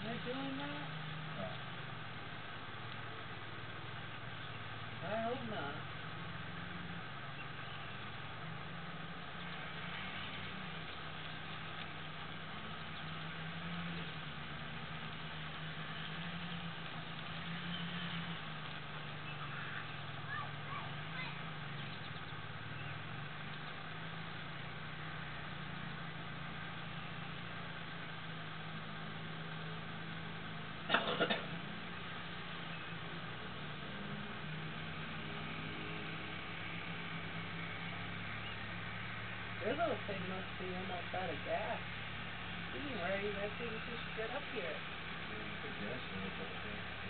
They're doing that? I hope not. Your little thing must be almost out of gas. Getting ready, that thing just get up here. Yeah, I put gas in it a couple times.